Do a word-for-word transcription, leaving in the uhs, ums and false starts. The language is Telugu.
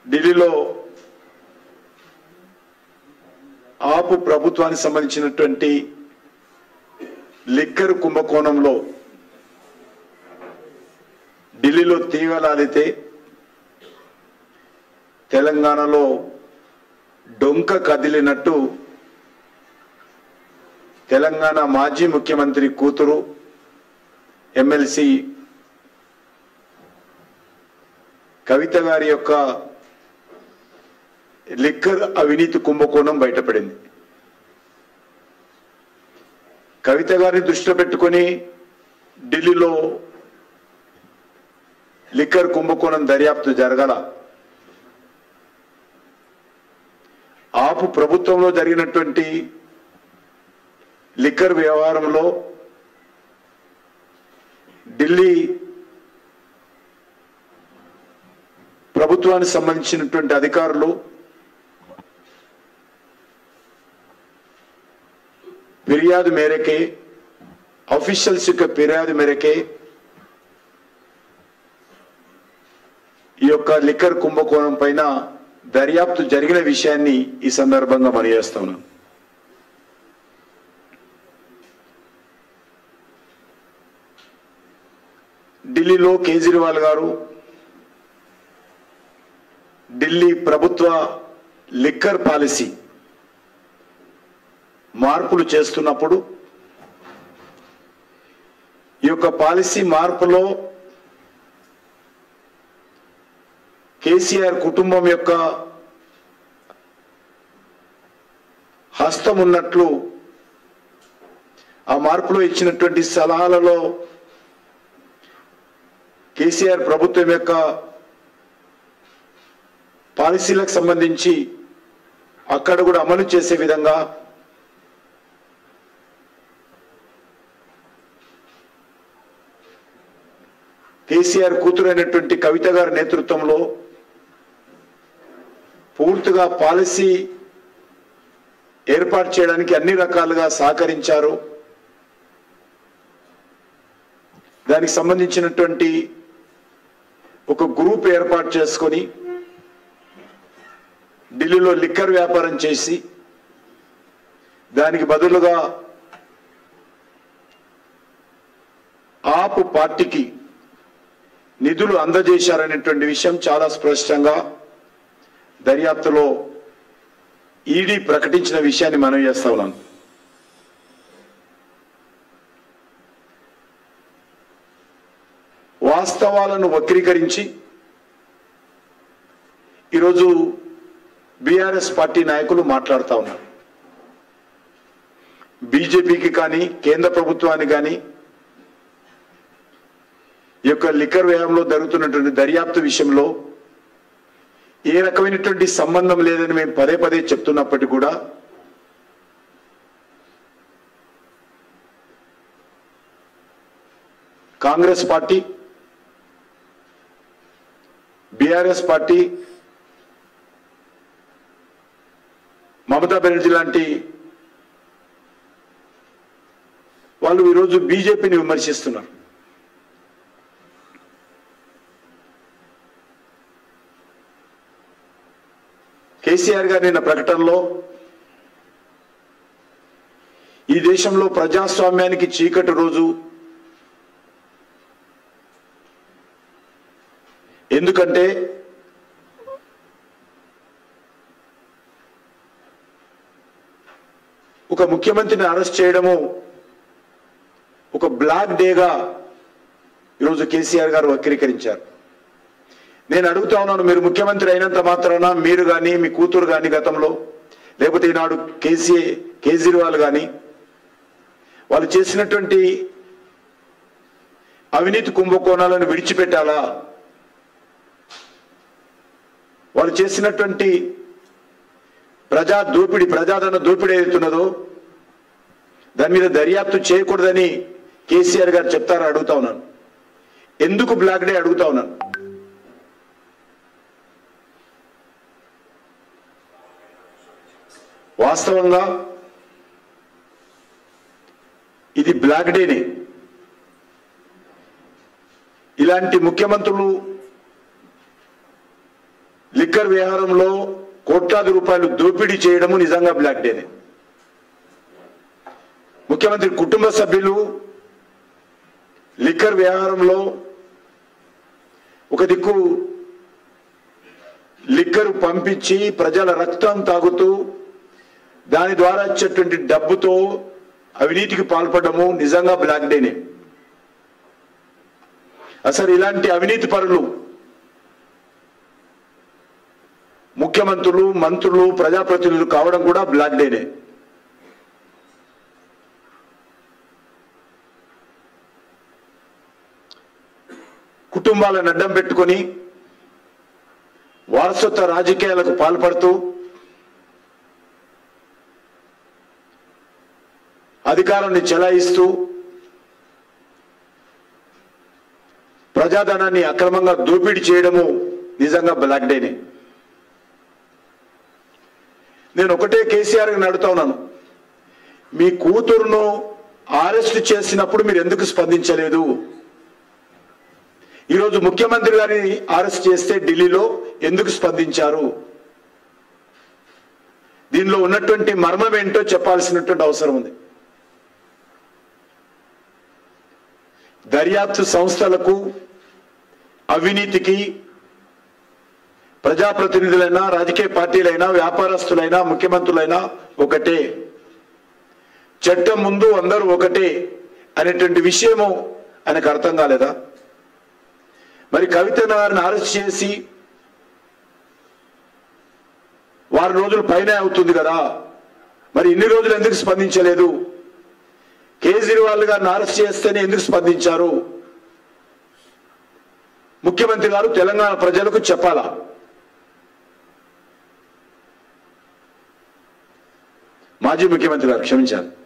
ఢిల్లీలో ఆపు ప్రభుత్వానికి సంబంధించినటువంటి లిక్కర్ కుంభకోణంలో ఢిల్లీలో తీగలాడితే తెలంగాణలో డొంక కదిలినట్టు తెలంగాణ మాజీ ముఖ్యమంత్రి కూతురు ఎమ్మెల్సీ కవిత గారి యొక్క లిక్కర్ అవినీతి కుంభకోణం బయటపడింది. కవిత గారిని దృష్టిలో పెట్టుకొని ఢిల్లీలో లిక్కర్ కుంభకోణం దర్యాప్తు జరగాల. ఆపు ప్రభుత్వంలో జరిగినటువంటి లిక్కర్ వ్యవహారంలో ఢిల్లీ ప్రభుత్వానికి సంబంధించినటువంటి అధికారులు ఫిర్యాదు మేరకే ఆఫీషియల్స్ యొక్క ఫిర్యాదు మేరకే ఈ యొక్క లిక్కర్ కుంభకోణం పైన దర్యాప్తు జరిగిన విషయాన్ని ఈ సందర్భంగా మనయేస్తా ఉన్నాను. ఢిల్లీలో కేజ్రీవాల్ గారు ఢిల్లీ ప్రభుత్వ లిక్కర్ పాలసీ మార్పులు చేస్తున్నప్పుడు ఈ యొక్క పాలసీ మార్పులో కేసీఆర్ కుటుంబం యొక్క హస్తం ఉన్నట్లు ఆ మార్పులో ఇచ్చినటువంటి సలహాలలో కేసీఆర్ ప్రభుత్వం యొక్క పాలసీలకు సంబంధించి అక్కడ కూడా అమలు చేసే విధంగా కేసీఆర్ కూతురైనటువంటి కవిత గారి నేతృత్వంలో పూర్తిగా పాలసీ ఏర్పాటు చేయడానికి అన్ని రకాలుగా సహకరించారు. దానికి సంబంధించినటువంటి ఒక గ్రూప్ ఏర్పాటు చేసుకొని ఢిల్లీలో లిక్కర్ వ్యాపారం చేసి దానికి బదులుగా ఆపు పార్టీకి నిధులు అందజేశారనేటువంటి విషయం చాలా స్పష్టంగా దర్యాప్తులో ఈడీ ప్రకటించిన విషయాన్ని మనం చేస్తా ఉన్నాం. వాస్తవాలను వక్రీకరించి ఈరోజు బీఆర్ఎస్ పార్టీ నాయకులు మాట్లాడుతూ ఉన్నారు. బీజేపీకి కానీ కేంద్ర ప్రభుత్వానికి కానీ ఈ యొక్క లిక్కర్ వ్యయంలో జరుగుతున్నటువంటి దర్యాప్తు విషయంలో ఏ రకమైనటువంటి సంబంధం లేదని మేము పదే పదే చెప్తున్నప్పటికీ కూడా Congress party, BRS party, Mamata Banerjee లాంటి వాళ్ళు ఈరోజు బీజేపీని విమర్శిస్తున్నారు. కేసీఆర్ గారు నిన్న ప్రకటనలో ఈ దేశంలో ప్రజాస్వామ్యానికి చీకటి రోజు, ఎందుకంటే ఒక ముఖ్యమంత్రిని అరెస్ట్ చేయడము ఒక బ్లాక్ డేగా ఈరోజు కేసీఆర్ గారు వక్రీకరించారు. నేను అడుగుతా ఉన్నాను, మీరు ముఖ్యమంత్రి అయినంత మాత్రాన మీరు కానీ మీ కూతురు కానీ గతంలో లేకపోతే ఈనాడు కేసీ కేజ్రీవాల్ కానీ వాళ్ళు చేసినటువంటి అవినీతి కుంభకోణాలను విడిచిపెట్టాలా? వాళ్ళు చేసినటువంటి ప్రజా దోపిడీ ప్రజాధన దోపిడీ ఏదైతున్నదో దాని మీద దర్యాప్తు చేయకూడదని కేసీఆర్ గారు చెప్తారా అడుగుతా ఉన్నాను. ఎందుకు బ్లాక్ డే అడుగుతా ఉన్నాను. వాస్తవంగా ఇది బ్లాక్ డేనే. ఇలాంటి ముఖ్యమంత్రులు లిక్కర్ వ్యవహారంలో కోట్లాది రూపాయలు దోపిడీ చేయడము నిజంగా బ్లాక్ డేనే. ముఖ్యమంత్రి కుటుంబ సభ్యులు లిక్కర్ వ్యవహారంలో ఒక దిక్కు లిక్కర్ పంపించి ప్రజల రక్తం తాగుతూ దాని ద్వారా వచ్చేటువంటి డబ్బుతో అవినీతికి పాల్పడము నిజంగా బ్లాక్ డేనే. అసలు ఇలాంటి అవినీతి పరులు ముఖ్యమంత్రులు, మంత్రులు, ప్రజాప్రతినిధులు కావడం కూడా బ్లాక్ డేనే. కుటుంబాలను అడ్డం పెట్టుకొని వారసత్వ రాజకీయాలకు పాల్పడుతూ అధికారాన్ని చెలాయిస్తూ ప్రజాధనాన్ని అక్రమంగా దోపిడీ చేయడము నిజంగా బ్లాక్ డేనే. నేను ఒకటే కేసీఆర్ గారిని అడుగుతా ఉన్నాను, మీ కూతురును అరెస్ట్ చేసినప్పుడు మీరు ఎందుకు స్పందించలేదు? ఈరోజు ముఖ్యమంత్రి గారిని అరెస్ట్ చేస్తే ఢిల్లీలో ఎందుకు స్పందించారు? దీనిలో ఉన్నటువంటి మర్మం ఏంటో చెప్పాల్సినటువంటి అవసరం ఉంది. దర్యాప్తు సంస్థలకు, అవినీతికి ప్రజాప్రతినిధులైనా, రాజకీయ పార్టీలైనా, వ్యాపారస్తులైనా, ముఖ్యమంత్రులైనా ఒకటే. చట్టం ముందు అందరూ ఒకటే అనేటువంటి విషయము ఆయనకు అర్థం కాలేదా? మరి కవిత గారిని అరెస్ట్ చేసి వారం రోజులు పైన అవుతుంది కదా, మరి ఇన్ని రోజులు ఎందుకు స్పందించలేదు? కేజ్రీవాల్ గారిని అరెస్ట్ చేస్తేనే ఎందుకు స్పందించారు? ముఖ్యమంత్రి గారు తెలంగాణ ప్రజలకు చెప్పాలా? మాజీ ముఖ్యమంత్రి గారు క్షమించాలి.